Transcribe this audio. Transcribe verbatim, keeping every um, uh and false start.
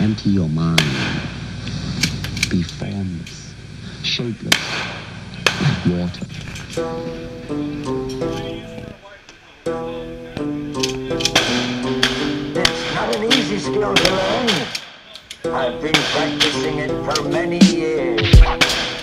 Empty your mind. Be formless, shapeless, like water. It's not an easy skill to learn. I've been practicing it for many years.